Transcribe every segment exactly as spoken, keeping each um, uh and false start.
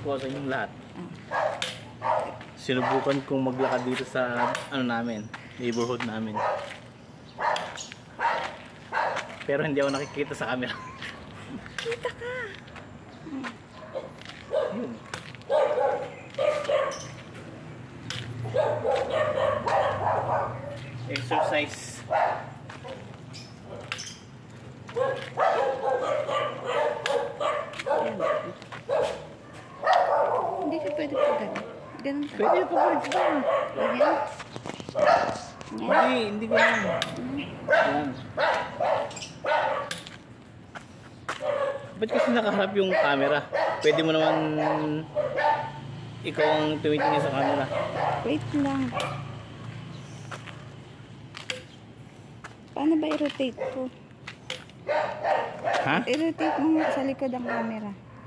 ko sa inyong lahat. Sinubukan kong maglakad dito sa ano namin, neighborhood namin. Pero hindi ako nakikita sa camera. Kita ka. Yun. Exercise. Hindi ka pwede pa ganun. Ganun ka. Pwede pa pwede pa. Ganyan. Hindi, hindi ko yan. Yan. Ba't kasi nakaharap yung camera? Pwede mo naman ikaw ang tumitingin sa camera. Wait lang. Paano ba i-rotate ko? Ha? I-rotate mo nga sa likod ang camera.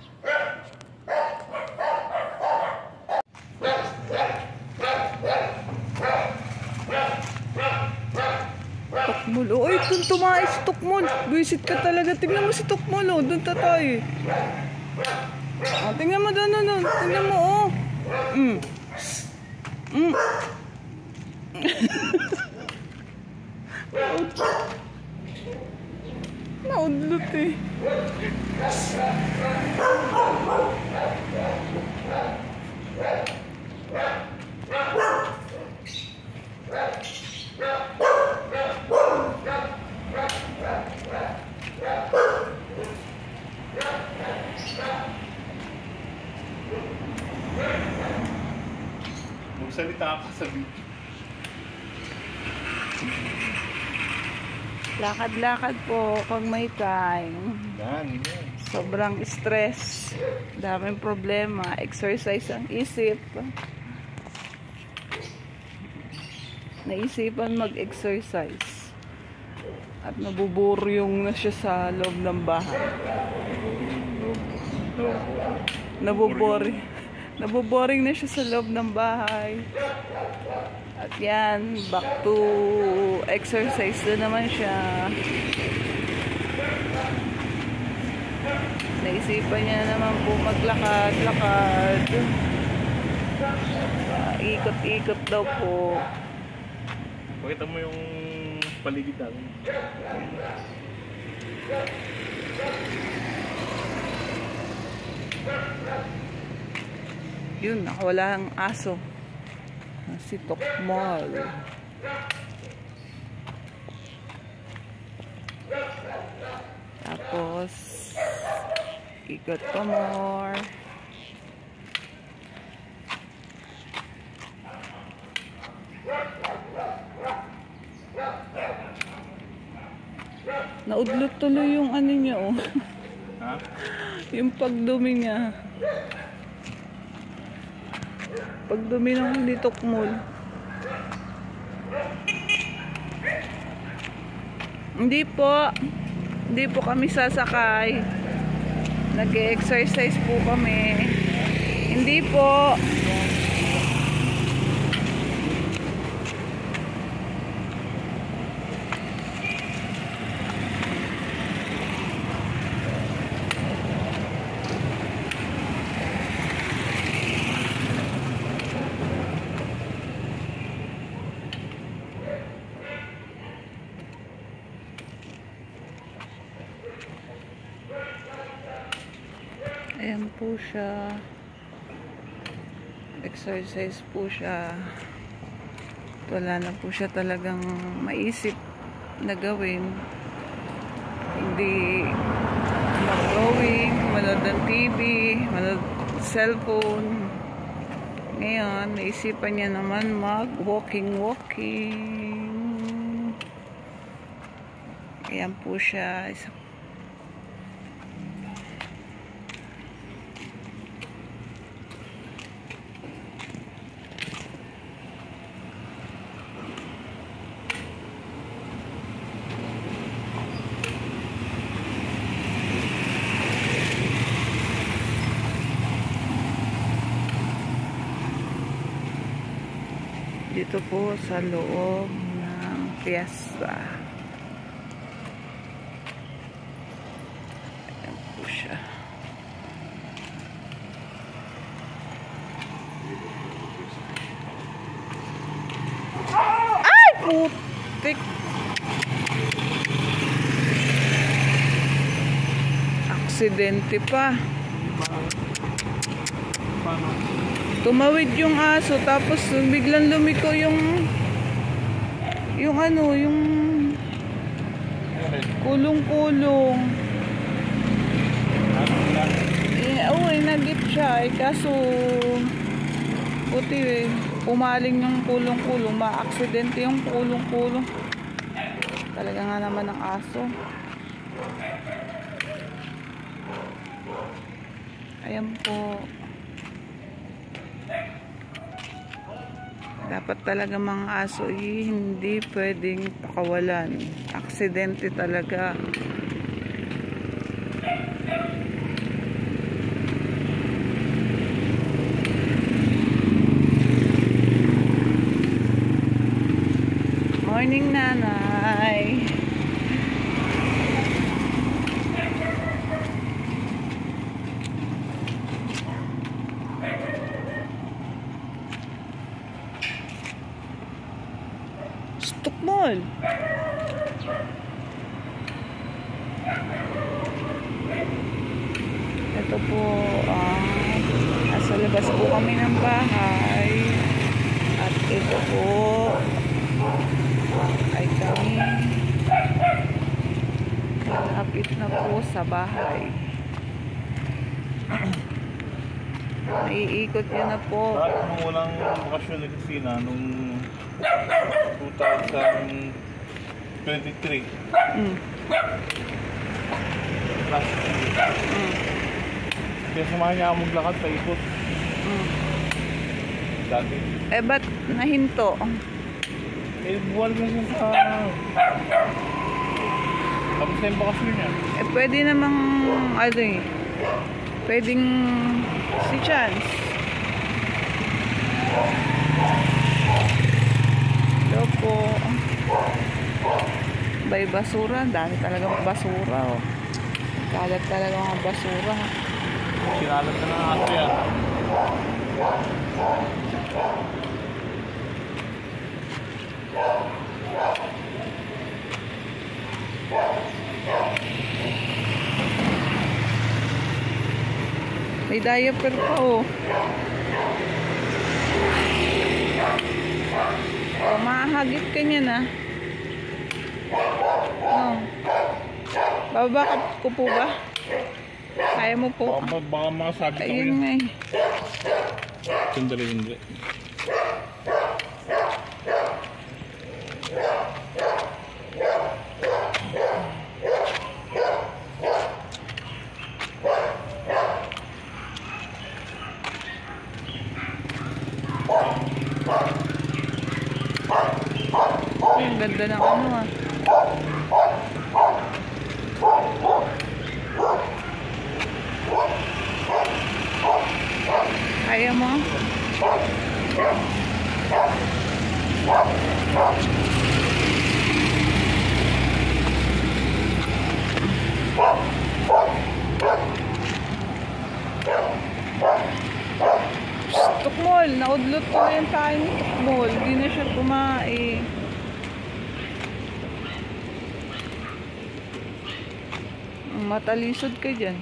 Tukmol. Oh, ay, dun tumais si Tukmol. Buisit ka talaga. Tingnan mo si Tukmol, oh. Dun tatay. Oh, tingnan mo dun, dun, dun. Tingnan mo, oh. Mm. Mm. Naudlot eh. Magsalita ka sa video. Lakad-lakad po pag may time. Yan, yan. Sobrang stress. Daming problema. Exercise ang isip. Naisipan mag-exercise. At nabuburyong na siya sa loob ng bahay. Nabuboring. Nabuboring na siya sa loob ng bahay. At yan, back to exercise na naman siya. Naisipan niya naman po maglakad-lakad. Uh, ikot-ikot daw po. Pakita mo yung paligid natin. Yun, nakawala ang aso. Si Tukmol. Tapos ikot pa more. Naudlot tuloy yung ano niya, oh. Ha? Yung pagdumi niya. Pagdumi ng hindi Tukmol. Hindi po. Hindi po kami sasakay. Nag-exercise po kami. Hindi po. Ayan po siya. Exercise po siya. Wala na po siya talagang maisip na gawin. Hindi mag-drawing, manood ng T V, manood cellphone. Ngayon, naisipan niya naman mag-walking-walking. Ayan po siya. Isa dito po sa loob ng fiesta. Ayan po siya. putik. Aksidente pa. Paano? Tumawid yung aso tapos biglang lumiko yung yung ano, yung kulong-kulong. Eh, oo, eh, nagip siya. Eh, kaso puti eh. Pumaling yung kulong-kulong. Ma-aksidente yung kulong-kulong. Talaga nga naman ang aso. Ayan po. Dapat talaga mga aso eh, hindi pwedeng pakawalan. Aksidente talaga. Morning, nanay. Tukmol. Ito po, uh, nasa labas po kami ng bahay. At ito po ay kami malapit na po sa bahay. Naiikot yun na po. Lahat nung walang bakasyon ni Christina nung twenty twenty-three. Mm. Last year. Mm. Kaya samahan niya ako maglakad sa ikot. Mm. Dati. Eh, ba't nahinto? Eh, buwan mo siya sa... Tapos na yung bakasyon niya. Eh, pwede namang, ano eh, pwedeng si Chance. Ito po. Bay basura. Dami talagang basura. Oh. Kalat talaga mga basura. Sinalat na ng aso yan. May diaper pa oh. Oh, mahagip ka niya na. Oh. Bababa ko po ba? Kaya mo po. Baka, baka masabi ko Ayun yun. nga eh. Sandali, sandali. Ay, ang ganda ng ano ah. Kaya mo? Tukmol, naudlot ko na yung tayo ni Tukmol. Hindi na siya kumain. Matalisod ka dyan.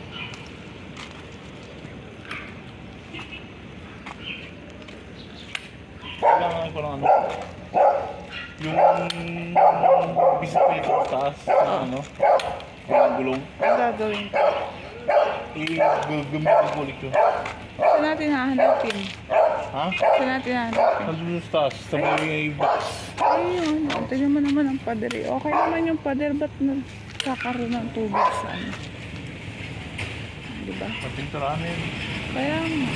Kailangan ko lang ano. Yung bisikleta sa taas na ano. Yung gulong. Ang gagawin ko? I-gamitin ko ulit yun. Saan natin hahanapin? Ha? Saan natin hahanapin? Nandun sa taas. Sa may box. Ayun, tignan mo naman ang pader eh. Okay naman yung pader, ba't nagkakaroon ng tubig sa ano? Diba? Papinturahan na yun. Kaya nga.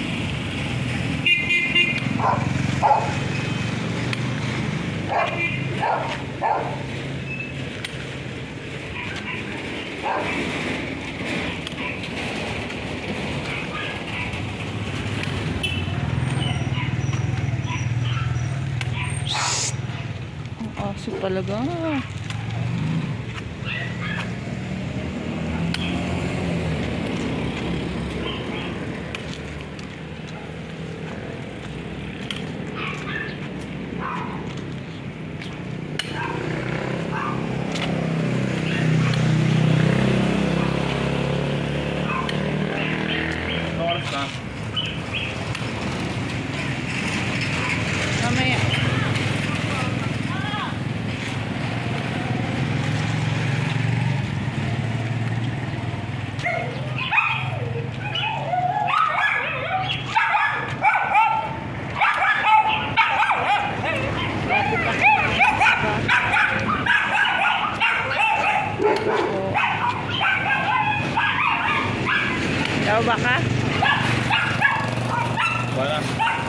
Ang aso talaga. Mamaya. Daw ba ka? Wala.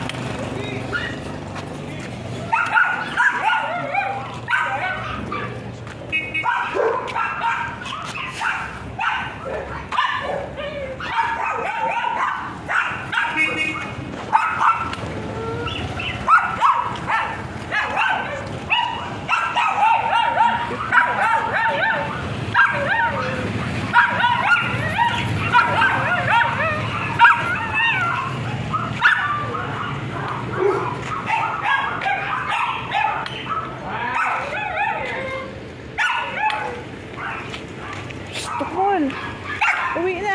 Tukmol! Uwi na!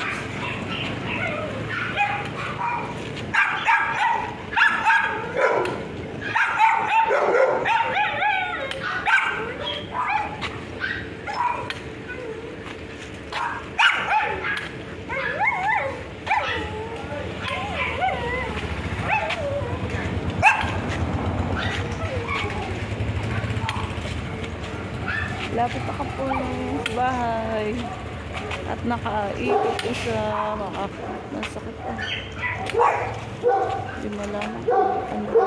Lapit na ka po sa bahay. At nakaikot po siya. Masakit pa. Hindi malaman ko ano po.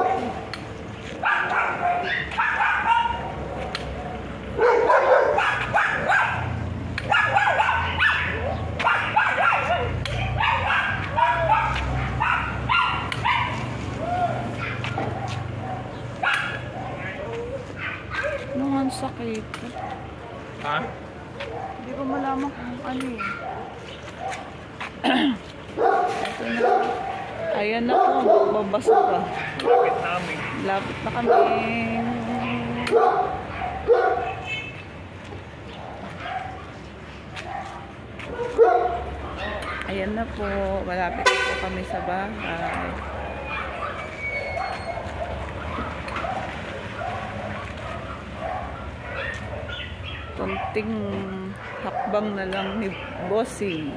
Nung ang sakit. Ha? Hindi ko malaman kung ano eh. Ito na. Ayan na po. Babasa pa. Lapit namin. Lapit na kami. Ayan na po. Malapit na po kami sa bahay. Konting hakbang na lang ni Bossing.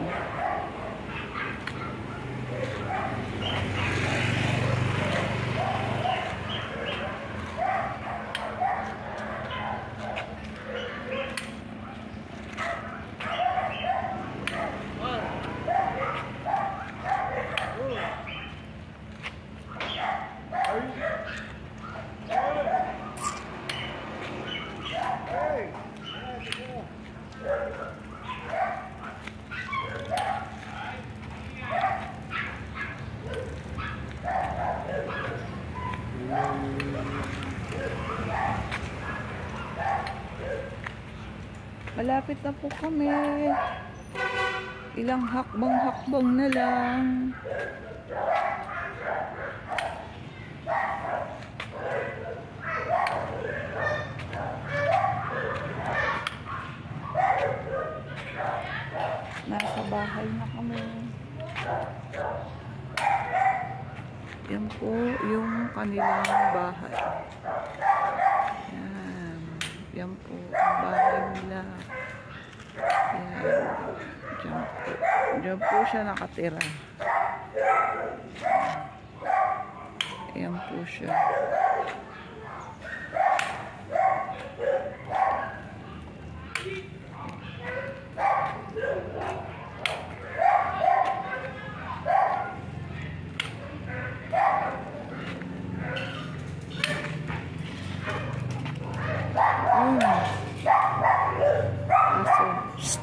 Malapit na po kami. Ilang hakbang-hakbang na lang. Nasa bahay na kami. Yan po yung kanilang bahay. Yan. Yan po ang bahay nila. Yan. Diyan po. Diyan po siya nakatira. Yan po siya. Hmm. Aso.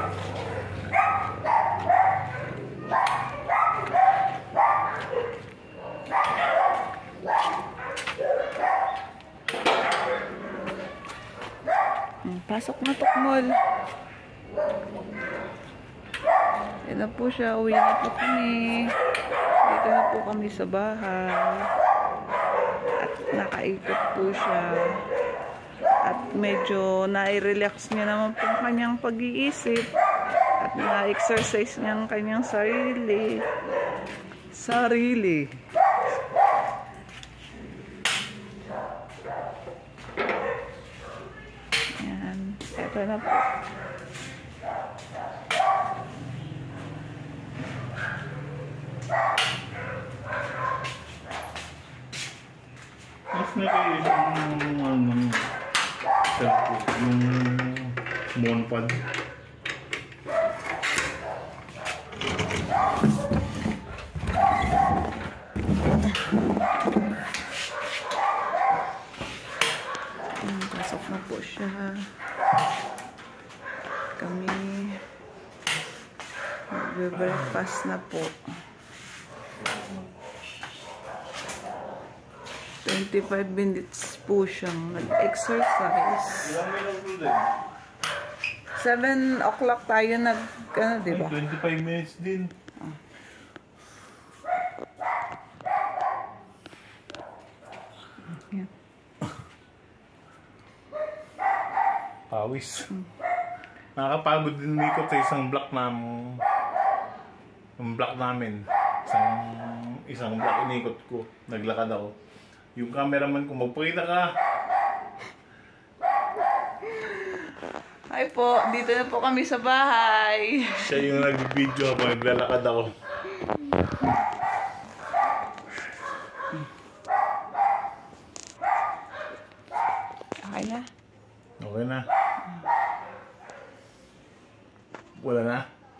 Hmm, pasok na tukmol. Yan na po siya. Uwi na po kami. Dito na po kami sa bahay. At nakaikot po siya. At medyo na-relax niya naman po kanyang pag-iisip. At na-exercise niya ang kanyang sarili. Sarili. Okay na po. Mas na kayo yung ano, yung monpad. Hmm, pasok na po siya. Kami magbe-breakfast na po. twenty-five minutes po siyang nag-exercise. seven o'clock tayo nag, ano, diba? twenty-five minutes din. Yan. Pawis. Nakakapagod din umikot sa isang block namin. Yung block namin. Isang, isang block inikot ko. Naglakad ako. Yung cameraman ko, magpakita ka. Hi po, dito na po kami sa bahay. Siya yung nag-video habang naglalakad ako. Okay na? Okay na. Wala na.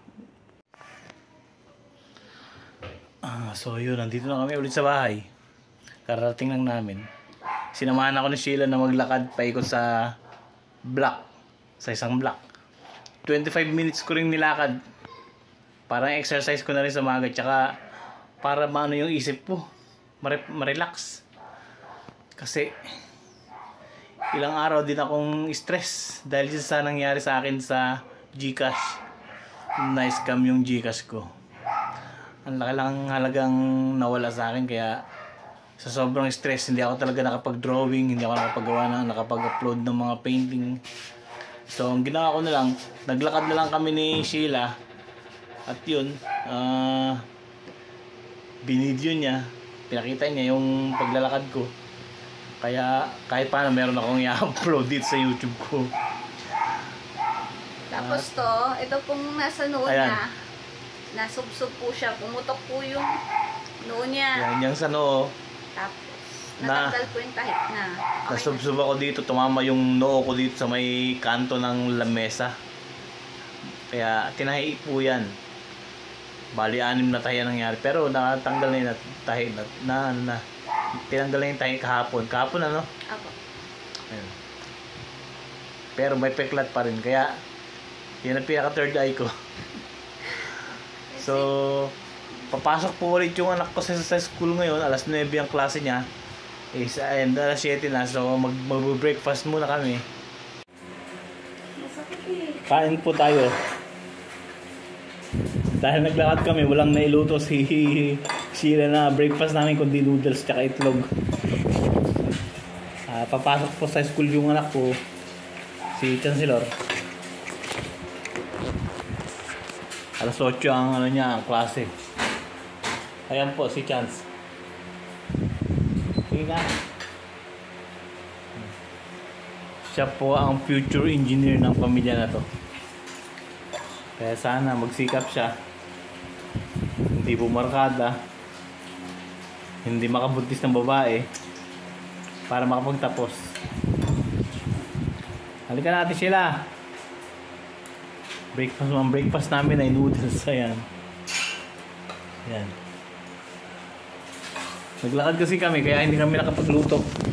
Ah, so yun, nandito na kami ulit sa bahay. Kararating lang namin. Sinamahan ako ni Sheila na maglakad paikot sa block. Sa isang block. twenty-five minutes ko rin nilakad. Parang exercise ko na rin sa maga. Tsaka para maano yung isip ko. Mare- marelax. Kasi ilang araw din akong stress. Dahil sa nangyari sa akin sa GCash. Na-scam yung GCash ko. Ang laki lang halagang nawala sa akin. Kaya sa sobrang stress, hindi ako talaga nakapag-drawing, hindi ako nakapagawa na, nakapag-upload ng mga painting. So, ang ginawa ko na lang, naglakad na lang kami ni Sheila. At yun, uh, binidyo niya, pinakita niya yung paglalakad ko. Kaya, kahit paano, meron akong i-upload dito sa YouTube ko. Tapos to, ito pong nasa noo Ayan. niya. Nasubsob po siya, pumutok po yung noo niya. Yan, yung sa noo. Tapos, Na- natanggal po yung tahik na. Okay. Nasubsob ako dito, tumama yung noo ko dito sa may kanto ng lamesa. Kaya tinahi po yan. Bali, anim na tahi ang nangyari. Pero natanggal na yung tahi. Na, na, na, tinanggal na yung tahi kahapon. Kahapon ano? Ako. Ayun. Pero may peklat pa rin. Kaya, yun ang pinaka third eye ko. So, papasok po ulit yung anak ko sa, sa school ngayon. Alas nuwebe ang klase niya. Is, and alas siyete na. So, mag, mag-breakfast muna kami. Masakit eh. Kain po tayo. Dahil naglakad kami, walang nailuto si Sheila na breakfast namin kundi noodles tsaka itlog. Uh, papasok po sa school yung anak ko, si Chancellor. Alas otso ang ano niya, ang klase. Ayan po si Chance. Sige nga. Siya po ang future engineer ng pamilya na to. Kaya sana magsikap siya. Hindi bumarkada. Hindi makabuntis ng babae. Para makapagtapos. Halika natin sila. Breakfast, ang breakfast namin ay noodles. Ayan. Ayan. Naglakad kasi kami kaya hindi kami nakapagluto.